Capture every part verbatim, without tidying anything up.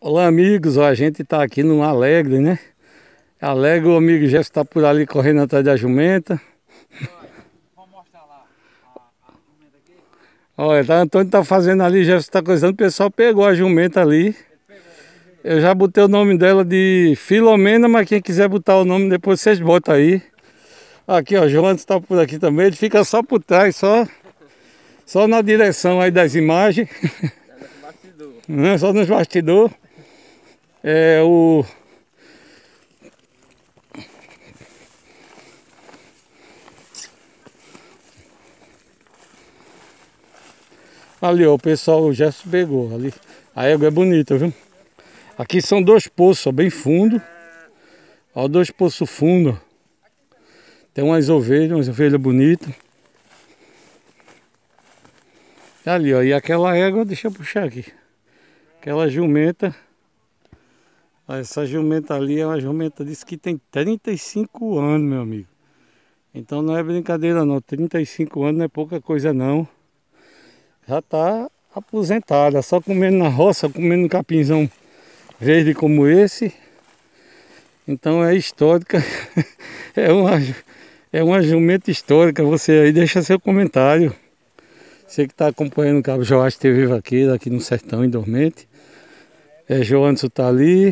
Olá amigos, ó, a gente tá aqui no Alegre, né? Alegre, o amigo Jefferson tá por ali correndo atrás da jumenta. Vamos mostrar lá a, a jumenta aqui. Olha, tá, Antônio tá fazendo ali, Jefferson tá coisando, o pessoal pegou a jumenta ali. Eu já botei o nome dela de Filomena, mas quem quiser botar o nome depois vocês botam aí. Aqui ó, João tá por aqui também, ele fica só por trás, só, só na direção aí das imagens. Não, só nos bastidores. É o... Ali ó, o pessoal, o Gerson pegou ali. A égua é bonita, viu? Aqui são dois poços, ó, bem fundo. Ó, dois poços fundos. Tem umas ovelhas, umas ovelhas bonitas. Ali ó, e aquela égua, deixa eu puxar aqui. Aquela jumenta. Essa jumenta ali é uma jumenta, diz que tem trinta e cinco anos, meu amigo. Então não é brincadeira não, trinta e cinco anos não é pouca coisa não. Já tá aposentada, só comendo na roça, comendo um capinzão verde como esse. Então é histórica, é uma, é uma jumenta histórica. Você aí deixa seu comentário. Você que está acompanhando o Cabo Joás T V Vaqueiro aqui no Sertão em Dormente. É, Joanderson tá ali.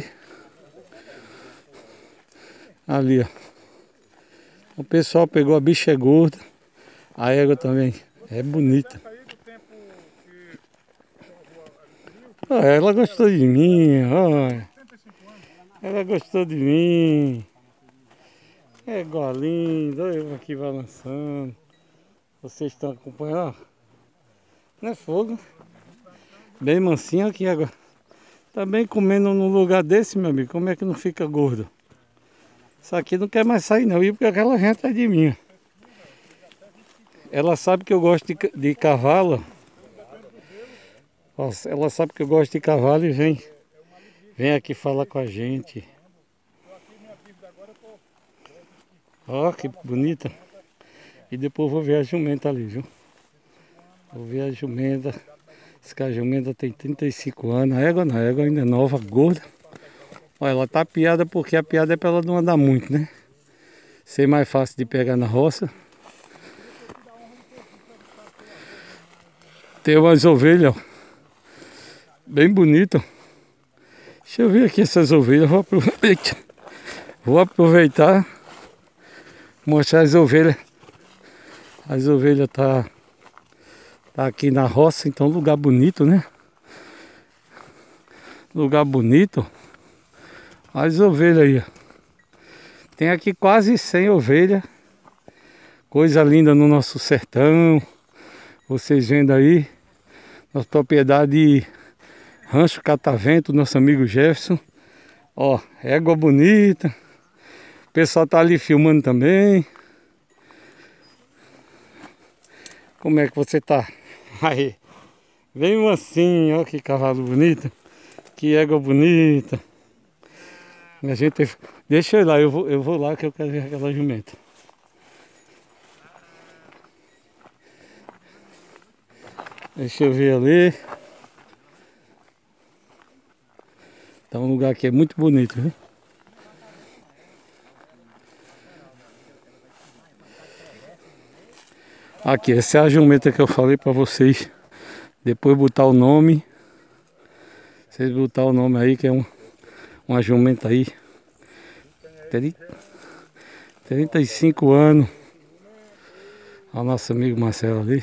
Ali, ó. O pessoal pegou, a bicha é gorda. A égua também é bonita. Ah, ela gostou de mim, olha. Ela gostou de mim. É igual linda, eu aqui balançando. Vocês estão acompanhando, ó. Não é fogo. Bem mansinho aqui agora. Também comendo num lugar desse, meu amigo, como é que não fica gordo? Isso aqui não quer mais sair não, e porque aquela gente é de mim. Ela sabe que eu gosto de, de cavalo. Nossa, ela sabe que eu gosto de cavalo e vem, vem aqui falar com a gente. Ó, que bonita. E depois vou ver a jumenta ali, viu? Vou ver a jumenta. Esse cara, a jumenta tem trinta e cinco anos. A égua não, a égua ainda é nova, gorda. Olha, ela tá piada porque a piada é pra ela não andar muito, né? Ser mais fácil de pegar na roça. Tem umas ovelhas, ó, bem bonito. Deixa eu ver aqui essas ovelhas. Vou aproveitar, vou aproveitar mostrar as ovelhas. As ovelhas tá, tá aqui na roça, então lugar bonito, né? Lugar bonito. As ovelhas aí, ó. Tem aqui quase cem ovelhas. Coisa linda no nosso sertão. Vocês vendo aí. Nossa propriedade Rancho Catavento, nosso amigo Jefferson. Ó, égua bonita. O pessoal tá ali filmando também. Como é que você tá? Aí. Vem mansinho, ó que cavalo bonito. Que égua bonita. A gente... Deixa eu ir lá, eu vou, eu vou lá que eu quero ver aquela jumenta. Deixa eu ver ali. Tá um lugar aqui é muito bonito, viu? Aqui, essa é a jumenta que eu falei pra vocês. Depois botar o nome. Vocês botar o nome aí, que é um, uma jumenta aí. trinta e cinco anos. Olha o nosso amigo Marcelo ali.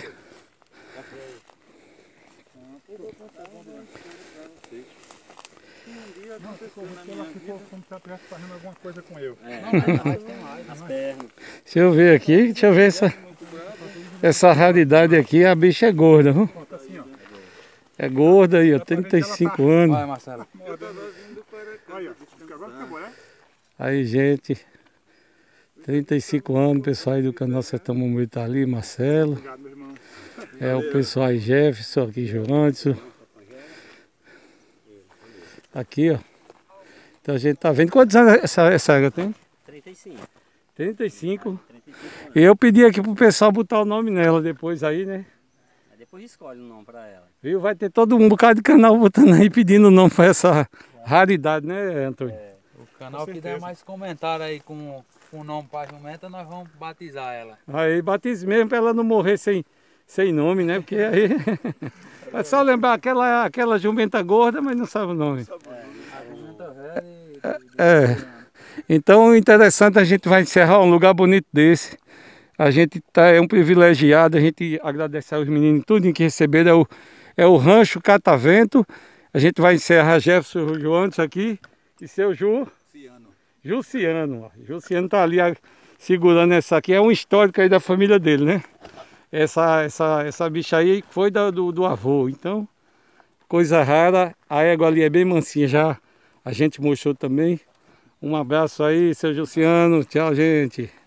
Fazendo alguma coisa com eu. É, as pernas. Deixa eu ver aqui, deixa eu ver essa, essa raridade aqui. A bicha é gorda, viu? É gorda aí, ó, trinta e cinco anos. Olha, Marcelo. Aí, gente, trinta e cinco anos, pessoal aí do canal Sertão Mumbi tá ali, Marcelo. É o pessoal aí, Jefferson, aqui, Joanderson. Aqui, ó. Então a gente tá vendo. Quantos anos essa, essa égua tem? trinta e cinco. trinta e cinco. E eu pedi aqui pro pessoal botar o nome nela depois aí, né? Depois escolhe o nome pra ela. Viu? Vai ter todo um bocado de canal botando aí pedindo o nome pra essa, Raridade, né, Antônio? É, o canal que der mais comentário aí com o nome pra jumenta, nós vamos batizar ela. Aí batize mesmo pra ela não morrer sem, sem nome, né? Porque aí... É só lembrar aquela, aquela jumenta gorda, mas não sabe o nome. É, a jumenta velha e... É. Então o interessante, a gente vai encerrar um lugar bonito desse. A gente tá, é um privilegiado, a gente agradece aos meninos tudo que receberam. É o, é o Rancho Catavento. A gente vai encerrar Jefferson Joantes aqui e seu Ju... Ciano. Juciano. Ó. Juciano tá ali a, segurando essa aqui. É um histórico aí da família dele, né? Essa, essa, essa bicha aí foi da, do, do avô. Então, coisa rara. A égua ali é bem mansinha já. A gente mostrou também. Um abraço aí, seu Juciano. Tchau, gente.